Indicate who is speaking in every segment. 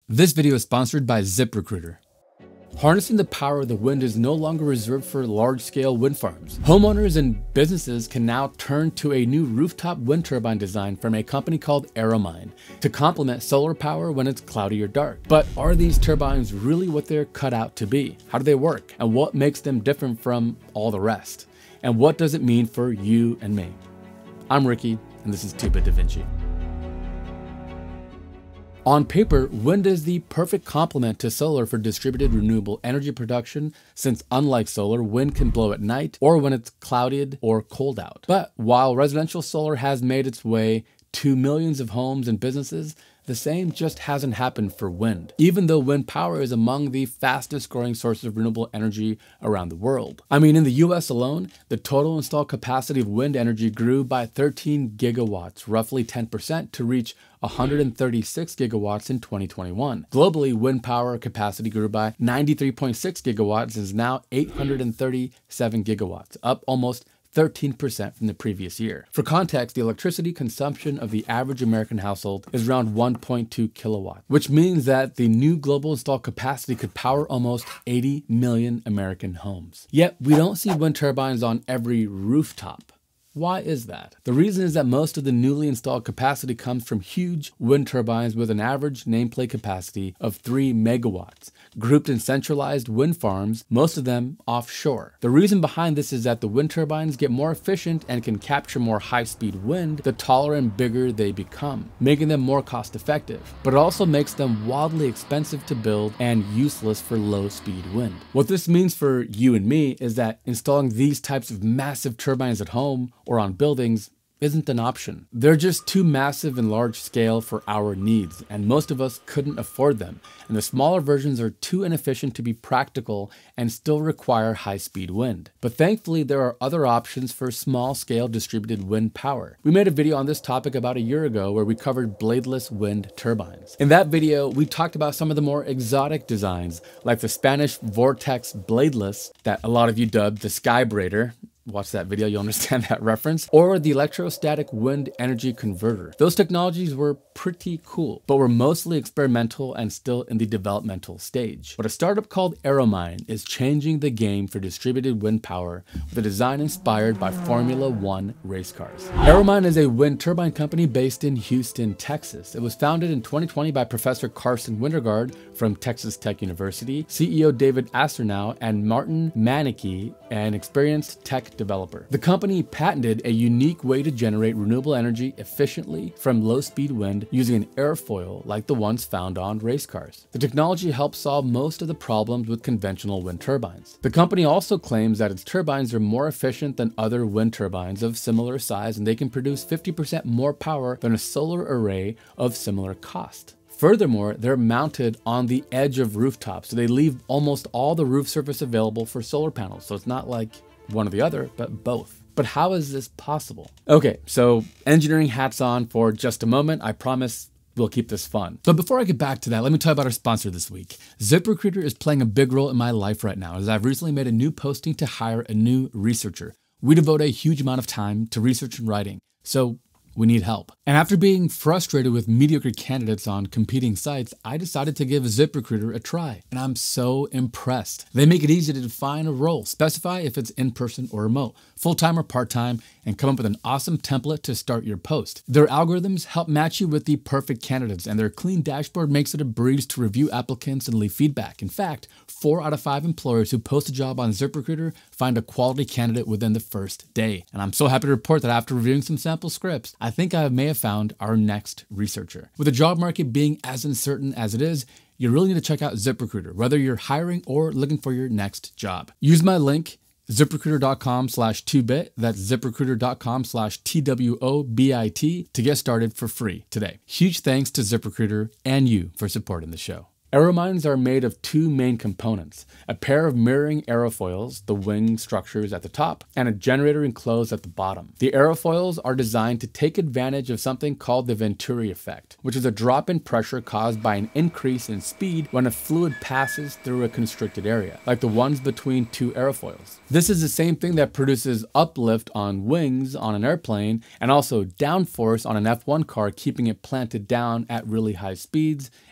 Speaker 1: This video is sponsored by ZipRecruiter. Harnessing the power of the wind is no longer reserved for large-scale wind farms. Homeowners and businesses can now turn to a new rooftop wind turbine design from a company called Aeromine to complement solar power when it's cloudy or dark. But are these turbines really what they're cut out to be? How do they work? And what makes them different from all the rest? And what does it mean for you and me? I'm Ricky, and this is 2-Bit Da Vinci. On paper, wind is the perfect complement to solar for distributed renewable energy production, since unlike solar, wind can blow at night or when it's clouded or cold out. But while residential solar has made its way to millions of homes and businesses, the same just hasn't happened for wind, even though wind power is among the fastest growing sources of renewable energy around the world. I mean, in the US alone, the total installed capacity of wind energy grew by 13 gigawatts, roughly 10%, to reach 136 gigawatts in 2021. Globally, wind power capacity grew by 93.6 gigawatts and is now 837 gigawatts, up almost 13% from the previous year. For context, the electricity consumption of the average American household is around 1.2 kilowatts, which means that the new global installed capacity could power almost 80 million American homes. Yet, we don't see wind turbines on every rooftop. Why is that? The reason is that most of the newly installed capacity comes from huge wind turbines with an average nameplate capacity of 3 megawatts, grouped in centralized wind farms, most of them offshore. The reason behind this is that the wind turbines get more efficient and can capture more high-speed wind the taller and bigger they become, making them more cost-effective. But it also makes them wildly expensive to build and useless for low-speed wind. What this means for you and me is that installing these types of massive turbines at home or on buildings isn't an option. They're just too massive and large scale for our needs, and most of us couldn't afford them. And the smaller versions are too inefficient to be practical and still require high-speed wind. But thankfully, there are other options for small-scale distributed wind power. We made a video on this topic about a year ago where we covered bladeless wind turbines. In that video, we talked about some of the more exotic designs, like the Spanish Vortex bladeless that a lot of you dubbed the Skybrader. Watch that video, you'll understand that reference. Or the electrostatic wind energy converter. Those technologies were pretty cool, but were mostly experimental and still in the developmental stage. But a startup called Aeromine is changing the game for distributed wind power with a design inspired by Formula One race cars. Aeromine is a wind turbine company based in Houston, Texas. It was founded in 2020 by Professor Carson Wintergard from Texas Tech University, CEO David Asternow, and Martin Manicki, an experienced tech developer. The company patented a unique way to generate renewable energy efficiently from low-speed wind using an airfoil like the ones found on race cars. The technology helps solve most of the problems with conventional wind turbines. The company also claims that its turbines are more efficient than other wind turbines of similar size, and they can produce 50% more power than a solar array of similar cost. Furthermore, they're mounted on the edge of rooftops, so they leave almost all the roof surface available for solar panels. So it's not like one or the other, but both. But how is this possible? Okay, so engineering hats on for just a moment. I promise we'll keep this fun. But before I get back to that, let me tell you about our sponsor this week. ZipRecruiter is playing a big role in my life right now, as I've recently made a new posting to hire a new researcher. We devote a huge amount of time to research and writing, so we need help. And after being frustrated with mediocre candidates on competing sites, I decided to give ZipRecruiter a try, and I'm so impressed. They make it easy to define a role, specify if it's in-person or remote, full-time or part-time, and come up with an awesome template to start your post. Their algorithms help match you with the perfect candidates, and their clean dashboard makes it a breeze to review applicants and leave feedback. In fact, 4 out of 5 employers who post a job on ZipRecruiter find a quality candidate within the first day. And I'm so happy to report that after reviewing some sample scripts, I think I may have found our next researcher. With the job market being as uncertain as it is, you really need to check out ZipRecruiter, whether you're hiring or looking for your next job. Use my link, ZipRecruiter.com/2bit, that's ZipRecruiter.com/TWOBIT to get started for free today. Huge thanks to ZipRecruiter and you for supporting the show. Aeromines are made of 2 main components, a pair of mirroring aerofoils, the wing structures at the top, and a generator enclosed at the bottom. The aerofoils are designed to take advantage of something called the Venturi effect, which is a drop in pressure caused by an increase in speed when a fluid passes through a constricted area, like the ones between 2 aerofoils. This is the same thing that produces uplift on wings on an airplane and also downforce on an F1 car, keeping it planted down at really high speeds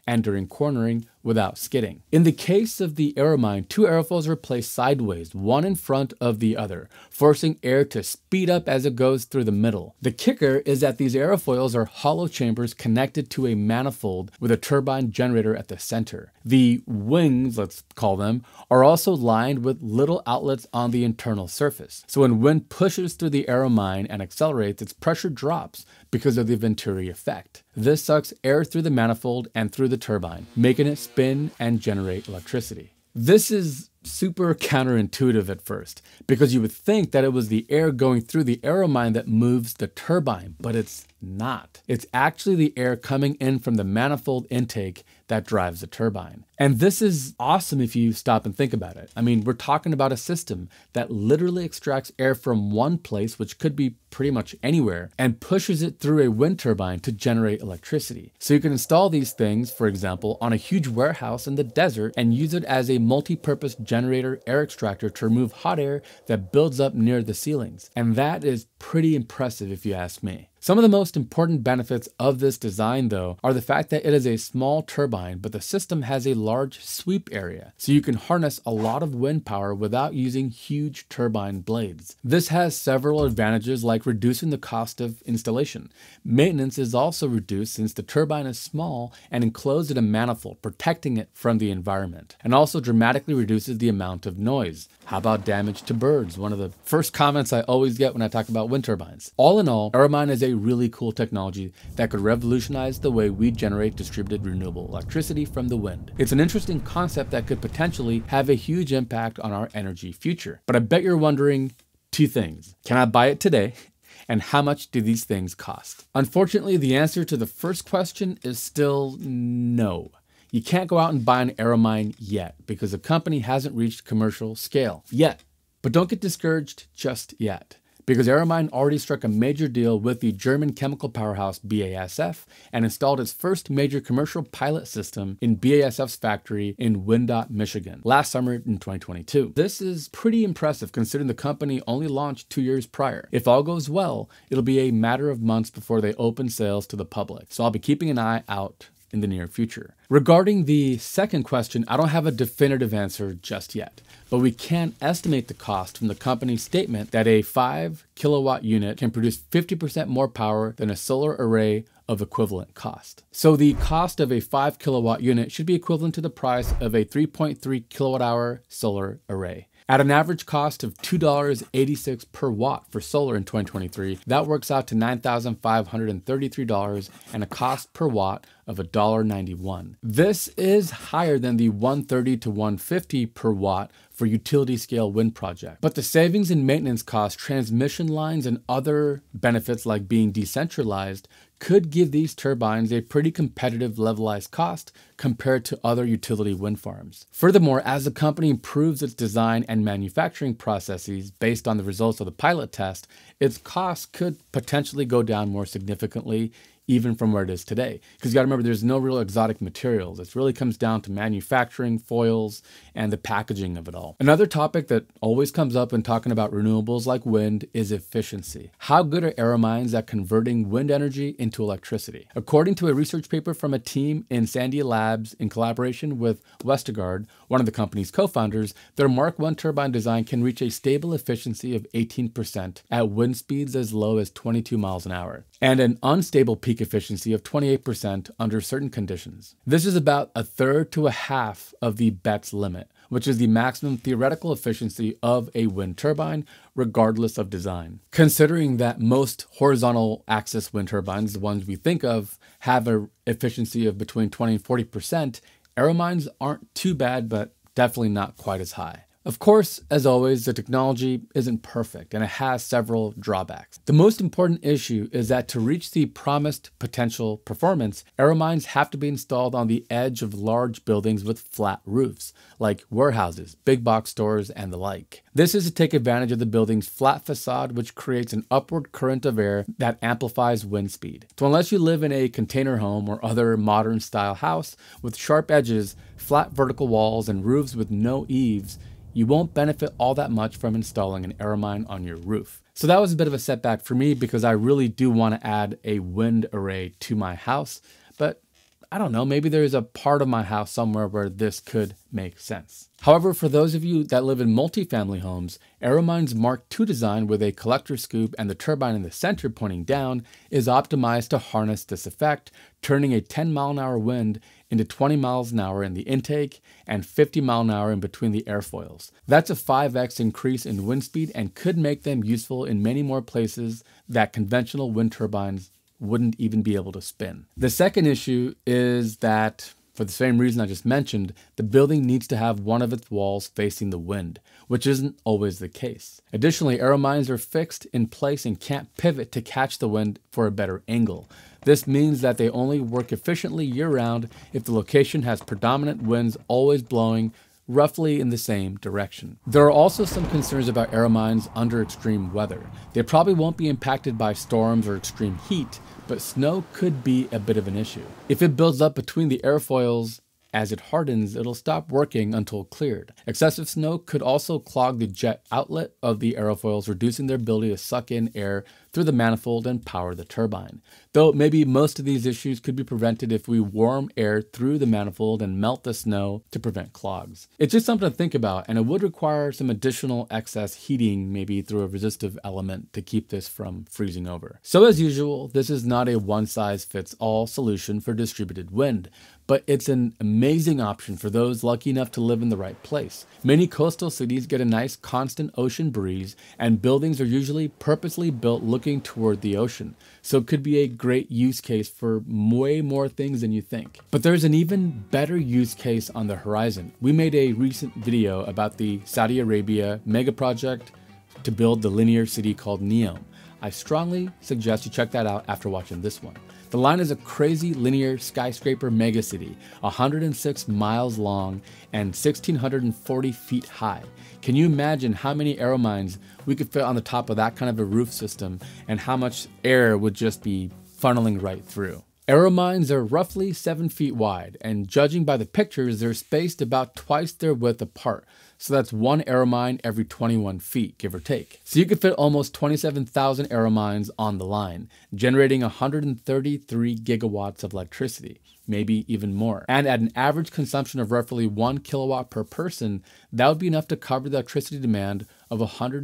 Speaker 1: and during cornering without skidding. In the case of the Aeromine, two airfoils are placed sideways, one in front of the other, forcing air to speed up as it goes through the middle. The kicker is that these airfoils are hollow chambers connected to a manifold with a turbine generator at the center. The wings, let's call them, are also lined with little outlets on the internal surface. So when wind pushes through the Aeromine and accelerates, its pressure drops because of the Venturi effect. This sucks air through the manifold and through the turbine, making it spin and generate electricity. This is super counterintuitive at first, because you would think that it was the air going through the Aeromine that moves the turbine, but it's not. It's actually the air coming in from the manifold intake that drives the turbine. And this is awesome if you stop and think about it. I mean, we're talking about a system that literally extracts air from one place, which could be pretty much anywhere, and pushes it through a wind turbine to generate electricity. So you can install these things, for example, on a huge warehouse in the desert and use it as a multi-purpose generator air extractor to remove hot air that builds up near the ceilings. And that is pretty impressive if you ask me. Some of the most important benefits of this design, though, are the fact that it is a small turbine, but the system has a large sweep area, so you can harness a lot of wind power without using huge turbine blades. This has several advantages, like reducing the cost of installation. Maintenance is also reduced since the turbine is small and enclosed in a manifold, protecting it from the environment, and also dramatically reduces the amount of noise. How about damage to birds? One of the first comments I always get when I talk about wind turbines. All in all, Aeromine is a really cool technology that could revolutionize the way we generate distributed renewable electricity from the wind. It's an interesting concept that could potentially have a huge impact on our energy future. But I bet you're wondering two things. Can I buy it today? And how much do these things cost? Unfortunately, the answer to the first question is still no. You can't go out and buy an Aeromine yet because the company hasn't reached commercial scale yet. But don't get discouraged just yet, because Aeromine already struck a major deal with the German chemical powerhouse BASF and installed its first major commercial pilot system in BASF's factory in Wyandotte, Michigan, last summer in 2022. This is pretty impressive considering the company only launched 2 years prior. If all goes well, it'll be a matter of months before they open sales to the public, so I'll be keeping an eye out in the near future. Regarding the second question, I don't have a definitive answer just yet, but we can estimate the cost from the company's statement that a 5 kilowatt unit can produce 50% more power than a solar array of equivalent cost. So the cost of a 5 kilowatt unit should be equivalent to the price of a 3.3 kilowatt hour solar array. At an average cost of $2.86 per watt for solar in 2023, that works out to $9,533 and a cost per watt of $1.91. This is higher than the $130 to $150 per watt for utility scale wind project. But the savings in maintenance costs, transmission lines, and other benefits like being decentralized could give these turbines a pretty competitive levelized cost compared to other utility wind farms. Furthermore, as the company improves its design and manufacturing processes based on the results of the pilot test, its costs could potentially go down more significantly even from where it is today. Because you gotta remember, there's no real exotic materials. It really comes down to manufacturing, foils, and the packaging of it all. Another topic that always comes up when talking about renewables like wind is efficiency. How good are Aeromines at converting wind energy into electricity? According to a research paper from a team in Sandia Labs in collaboration with Westergaard, one of the company's co-founders, their Mark I turbine design can reach a stable efficiency of 18% at wind speeds as low as 22 miles an hour, and an unstable peak efficiency of 28% under certain conditions. This is about a third to a half of the BETS limit, which is the maximum theoretical efficiency of a wind turbine, regardless of design. Considering that most horizontal axis wind turbines, the ones we think of, have an efficiency of between 20 and 40%, Aeromines aren't too bad, but definitely not quite as high. Of course, as always, the technology isn't perfect and it has several drawbacks. The most important issue is that to reach the promised potential performance, Aeromines have to be installed on the edge of large buildings with flat roofs, like warehouses, big box stores, and the like. This is to take advantage of the building's flat facade, which creates an upward current of air that amplifies wind speed. So unless you live in a container home or other modern style house with sharp edges, flat vertical walls, and roofs with no eaves, you won't benefit all that much from installing an Aeromine on your roof. So that was a bit of a setback for me because I really do want to add a wind array to my house, but I don't know, maybe there's a part of my house somewhere where this could make sense. However, for those of you that live in multifamily homes, Aeromine's Mark II design with a collector scoop and the turbine in the center pointing down is optimized to harness this effect, turning a 10-mile-an-hour wind into 20 miles an hour in the intake and 50 miles an hour in between the airfoils. That's a 5x increase in wind speed and could make them useful in many more places that conventional wind turbines wouldn't even be able to spin. The second issue is that, for the same reason I just mentioned, the building needs to have one of its walls facing the wind, which isn't always the case. Additionally, Aeromines are fixed in place and can't pivot to catch the wind for a better angle. This means that they only work efficiently year-round if the location has predominant winds always blowing roughly in the same direction. There are also some concerns about Aeromines under extreme weather. They probably won't be impacted by storms or extreme heat, but snow could be a bit of an issue. If it builds up between the airfoils, as it hardens, it'll stop working until cleared. Excessive snow could also clog the jet outlet of the aerofoils, reducing their ability to suck in air through the manifold and power the turbine. Though maybe most of these issues could be prevented if we warm air through the manifold and melt the snow to prevent clogs. It's just something to think about, and it would require some additional excess heating, maybe through a resistive element, to keep this from freezing over. So as usual, this is not a one-size-fits-all solution for distributed wind, but it's an amazing option for those lucky enough to live in the right place. Many coastal cities get a nice constant ocean breeze, and buildings are usually purposely built looking toward the ocean, so it could be a great use case for way more things than you think. But there's an even better use case on the horizon. We made a recent video about the Saudi Arabia mega project to build the linear city called Neom. I strongly suggest you check that out after watching this one. The line is a crazy linear skyscraper megacity, 106 miles long and 1,640 feet high. Can you imagine how many Aeromines we could fit on the top of that kind of a roof system and how much air would just be funneling right through? Aeromines are roughly 7 feet wide, and judging by the pictures, they're spaced about twice their width apart. So that's one Aeromine every 21 feet, give or take. So you could fit almost 27,000 Aeromines on the line, generating 133 gigawatts of electricity, maybe even more. And at an average consumption of roughly 1 kilowatt per person, that would be enough to cover the electricity demand of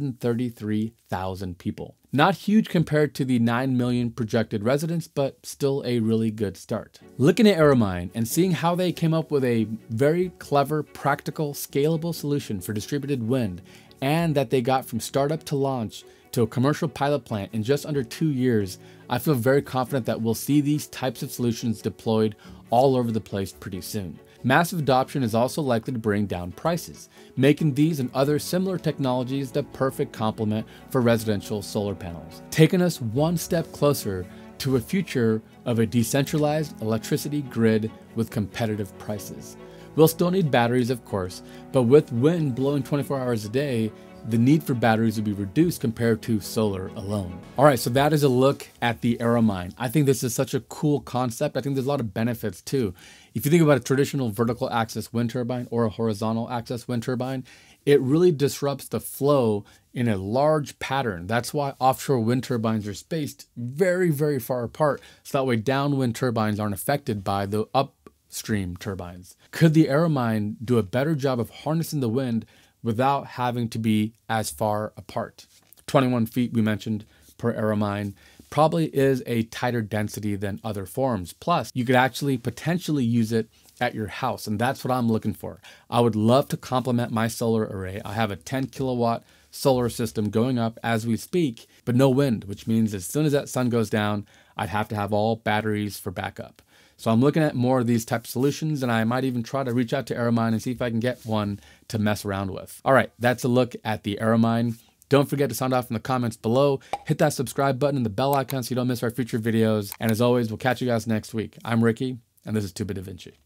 Speaker 1: 133,000 people. Not huge compared to the 9 million projected residents, but still a really good start. Looking at Aeromine and seeing how they came up with a very clever, practical, scalable solution for distributed wind, and that they got from startup to launch to a commercial pilot plant in just under 2 years, I feel very confident that we'll see these types of solutions deployed all over the place pretty soon. Massive adoption is also likely to bring down prices, making these and other similar technologies the perfect complement for residential solar panels, taking us one step closer to a future of a decentralized electricity grid with competitive prices. We'll still need batteries, of course, but with wind blowing 24 hours a day, the need for batteries would be reduced compared to solar alone. All right, so that is a look at the Aeromine. I think this is such a cool concept. I think there's a lot of benefits too. If you think about a traditional vertical axis wind turbine or a horizontal axis wind turbine, it really disrupts the flow in a large pattern. That's why offshore wind turbines are spaced very, very far apart, so that way downwind turbines aren't affected by the upstream turbines. Could the Aeromine do a better job of harnessing the wind without having to be as far apart? 21 feet, we mentioned, per Aeromine probably is a tighter density than other forms. Plus, you could actually potentially use it at your house, and that's what I'm looking for. I would love to complement my solar array. I have a 10 kilowatt solar system going up as we speak, but no wind, which means as soon as that sun goes down, I'd have to have all batteries for backup. So I'm looking at more of these types of solutions, and I might even try to reach out to Aeromine and see if I can get one to mess around with. All right, that's a look at the Aeromine. Don't forget to sound off in the comments below. Hit that subscribe button and the bell icon so you don't miss our future videos. And as always, we'll catch you guys next week. I'm Ricky, and this is Turbine Vinci.